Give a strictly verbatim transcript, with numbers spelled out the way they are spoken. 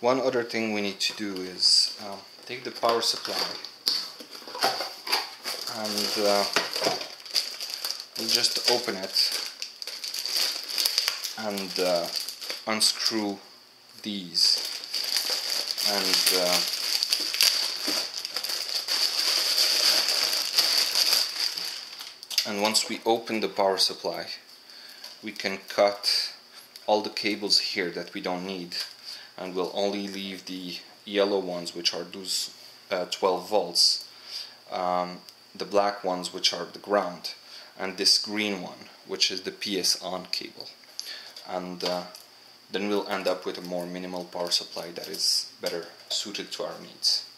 one other thing we need to do is um, take the power supply and uh, we'll just open it and uh, unscrew these, and uh, and once we open the power supply, we can cut all the cables here that we don't need, and we'll only leave the yellow ones, which are those uh, twelve volts, um, the black ones, which are the ground, and this green one, which is the P S on cable. And uh, then we'll end up with a more minimal power supply that is better suited to our needs.